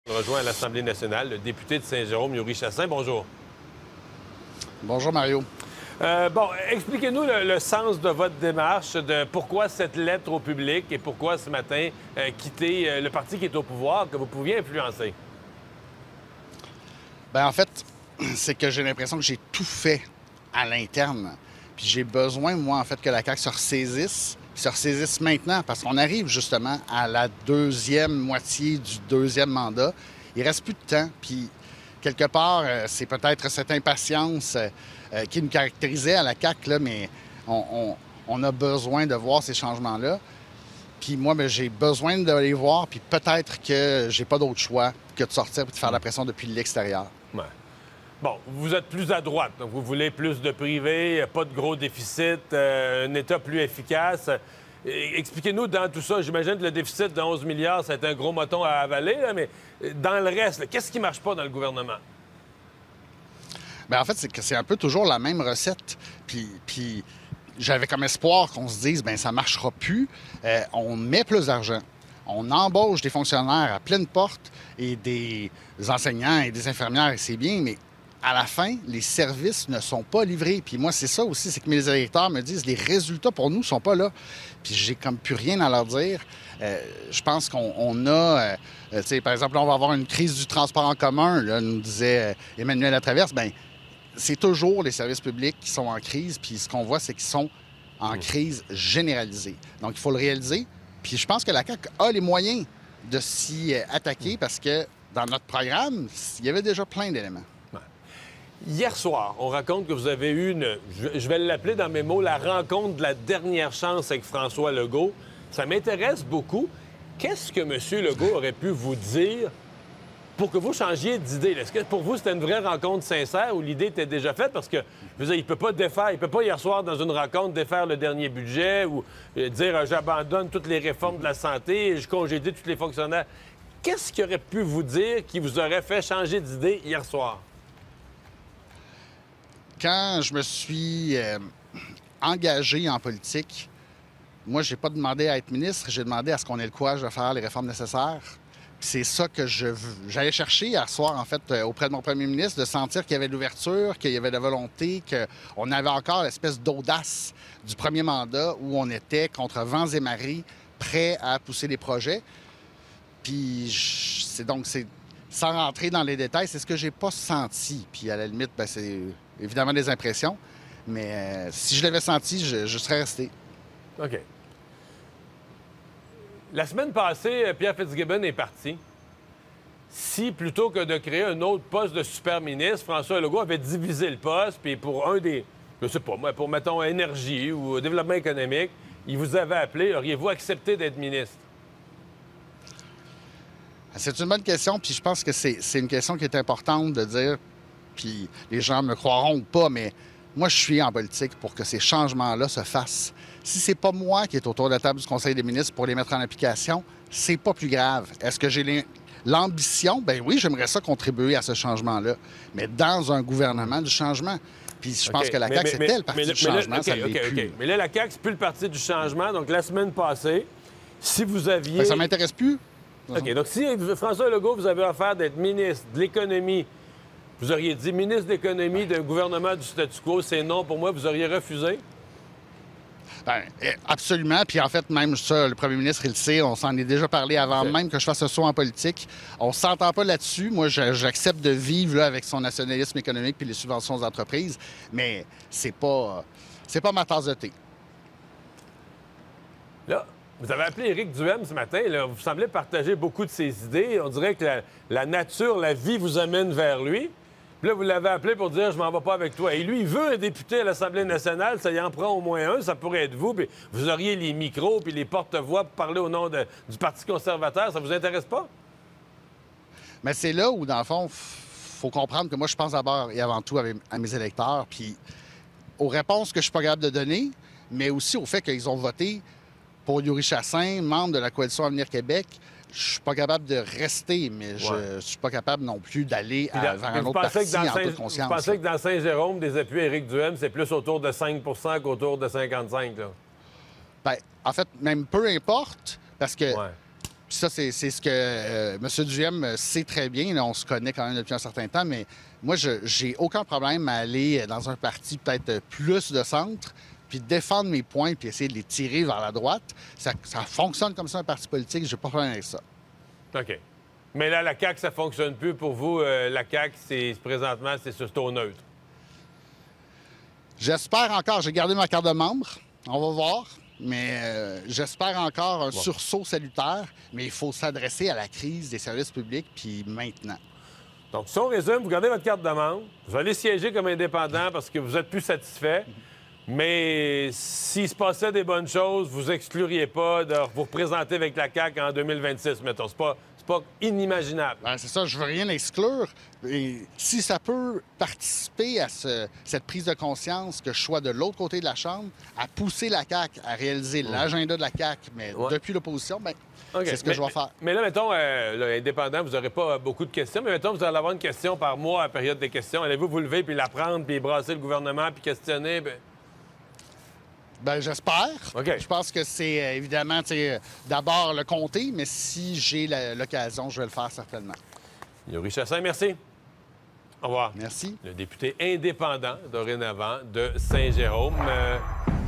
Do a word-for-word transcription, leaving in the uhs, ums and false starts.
On rejoint à l'Assemblée nationale le député de Saint-Jérôme, Yuri Chassin. Bonjour. Bonjour, Mario. Euh, bon, expliquez-nous le, le sens de votre démarche, de pourquoi cette lettre au public et pourquoi ce matin euh, quitter euh, le parti qui est au pouvoir, que vous pouviez influencer. Bien, en fait, c'est que j'ai l'impression que j'ai tout fait à l'interne. Puis j'ai besoin, moi, en fait, que la C A Q se ressaisisse, se ressaisisse maintenant, parce qu'on arrive justement à la deuxième moitié du deuxième mandat. Il reste plus de temps, puis quelque part, euh, c'est peut-être cette impatience euh, euh, qui nous caractérisait à la C A Q, là, mais on, on, on a besoin de voir ces changements-là. Puis moi, ben, j'ai besoin de les voir, puis peut-être que j'ai pas d'autre choix que de sortir et de faire la pression depuis l'extérieur. Ouais. Bon, vous êtes plus à droite, donc vous voulez plus de privé, pas de gros déficit, euh, un État plus efficace. Expliquez-nous dans tout ça, j'imagine que le déficit de onze milliards, c'est un gros moton à avaler, là, mais dans le reste, qu'est-ce qui marche pas dans le gouvernement? Bien, en fait, c'est que c'est un peu toujours la même recette. Puis, puis j'avais comme espoir qu'on se dise, bien, ça marchera plus. Euh, on met plus d'argent. On embauche des fonctionnaires à pleine porte et des enseignants et des infirmières, et c'est bien, mais à la fin, les services ne sont pas livrés. Puis moi, c'est ça aussi, c'est que mes électeurs me disent, les résultats pour nous ne sont pas là. Puis j'ai comme plus rien à leur dire. Euh, je pense qu'on on a, euh, tu sais, par exemple, on va avoir une crise du transport en commun, là, nous disait euh, Emmanuel Latraverse. Bien, c'est toujours les services publics qui sont en crise. Puis ce qu'on voit, c'est qu'ils sont en crise généralisée. Donc, il faut le réaliser. Puis je pense que la C A Q a les moyens de s'y attaquer parce que dans notre programme, il y avait déjà plein d'éléments. Hier soir, on raconte que vous avez eu une, je vais l'appeler dans mes mots, la rencontre de la dernière chance avec François Legault. Ça m'intéresse beaucoup. Qu'est-ce que M. Legault aurait pu vous dire pour que vous changiez d'idée? Est-ce que pour vous, c'était une vraie rencontre sincère ou l'idée était déjà faite? Parce que, je veux dire, il ne peut pas défaire, il peut pas hier soir, dans une rencontre, défaire le dernier budget ou euh, dire euh, j'abandonne toutes les réformes de la santé, je congédie tous les fonctionnaires. Qu'est-ce qu'il aurait pu vous dire qui vous aurait fait changer d'idée hier soir? Quand je me suis euh, engagé en politique, moi, j'ai pas demandé à être ministre, j'ai demandé à ce qu'on ait le courage de faire les réformes nécessaires. Puis c'est ça que je j'allais chercher hier soir, en fait, euh, auprès de mon premier ministre, de sentir qu'il y avait de l'ouverture, qu'il y avait de la volonté, qu'on avait encore l'espèce d'audace du premier mandat où on était contre vents et marées, prêts à pousser des projets. Puis c'est donc, c'est sans rentrer dans les détails, c'est ce que j'ai pas senti. Puis à la limite, ben, c'est évidemment des impressions. Mais euh, si je l'avais senti, je, je serais resté. OK. La semaine passée, Pierre Fitzgibbon est parti. Si, plutôt que de créer un autre poste de super-ministre, François Legault avait divisé le poste, puis pour un des, je sais pas, moi, pour, mettons, énergie ou développement économique, il vous avait appelé, auriez-vous accepté d'être ministre? C'est une bonne question, puis je pense que c'est une question qui est importante de dire, puis les gens me croiront ou pas, mais moi, je suis en politique pour que ces changements-là se fassent. Si c'est pas moi qui est autour de la table du Conseil des ministres pour les mettre en application, c'est pas plus grave. Est-ce que j'ai l'ambition? Ben oui, j'aimerais ça contribuer à ce changement-là, mais dans un gouvernement du changement. Puis je pense okay. que la C A Q, c'était le parti mais, du changement, okay, ça l'est okay, plus. okay. Mais là, la C A Q, c'est plus le parti du changement. Donc, la semaine passée, si vous aviez... Ben, ça m'intéresse plus. OK. Donc, si François Legault, vous avez offert d'être ministre de l'Économie, vous auriez dit ministre de l'Économie d'un gouvernement du statu quo, c'est non pour moi, vous auriez refusé? Bien, absolument. Puis en fait, même ça, le premier ministre, il le sait, on s'en est déjà parlé avant okay. même que je fasse ce saut en politique. On ne s'entend pas là-dessus. Moi, j'accepte de vivre là, avec son nationalisme économique puis les subventions aux entreprises, mais c'est pas, c'est pas ma tasse de thé. Là, vous avez appelé Éric Duhem ce matin. Là, vous semblez partager beaucoup de ses idées. On dirait que la, la nature, la vie vous amène vers lui. Puis là, vous l'avez appelé pour dire « je m'en vais pas avec toi ». Et lui, il veut un député à l'Assemblée nationale, ça y en prend au moins un, ça pourrait être vous, puis vous auriez les micros puis les porte-voix pour parler au nom de, du Parti conservateur. Ça vous intéresse pas? Mais c'est là où, dans le fond, il faut comprendre que moi, je pense d'abord et avant tout à mes, à mes électeurs, puis aux réponses que je suis pas capable de donner, mais aussi au fait qu'ils ont voté pour Yuri Chassin, membre de la Coalition Avenir Québec. Je suis pas capable de rester, mais je ne ouais. suis pas capable non plus d'aller vers un autre parti en toute conscience. Vous pensez que dans Saint-Jérôme, des appuis Éric Duhem, c'est plus autour de cinq qu'autour de cinquante-cinq? Là? Bien, en fait, même peu importe, parce que ouais. Puis ça, c'est c'est ce que euh, M. Duhem sait très bien. Là, on se connaît quand même depuis un certain temps, mais moi, je j'ai aucun problème à aller dans un parti peut-être plus de centre, puis défendre mes points, puis essayer de les tirer vers la droite. Ça, ça fonctionne comme ça, un parti politique. J'ai pas de problème avec ça. OK. Mais là, la C A Q, ça fonctionne plus pour vous. Euh, la C A Q, c'est présentement, c'est sur taux neutre. J'espère encore. J'ai gardé ma carte de membre. On va voir. Mais euh, j'espère encore un bon. sursaut salutaire. Mais il faut s'adresser à la crise des services publics, puis maintenant. Donc, si on résume, vous gardez votre carte de membre, vous allez siéger comme indépendant parce que vous êtes plus satisfait. Mais s'il se passait des bonnes choses, vous excluriez pas de vous représenter avec la C A Q en deux mille vingt-six, mettons. C'est pas, c'est pas inimaginable. Ben, c'est ça, je veux rien exclure. Et si ça peut participer à ce- cette prise de conscience que je sois de l'autre côté de la Chambre, à pousser la C A Q, à réaliser l'agenda de la C A Q, mais Ouais. depuis l'opposition, ben, OK. c'est ce que mais, je vais faire. Mais là, mettons, euh, là, indépendant, vous n'aurez pas beaucoup de questions, mais mettons, vous allez avoir une question par mois à la période des questions. Allez-vous vous lever puis la prendre, puis brasser le gouvernement, puis questionner? Ben... Ben, j'espère. OK. Je pense que c'est euh, évidemment, tu sais, euh, d'abord le comté, mais si j'ai la- l'occasion, je vais le faire certainement. Yuri Chassin, merci. Au revoir. Merci. Le député indépendant, dorénavant, de Saint-Jérôme. Euh,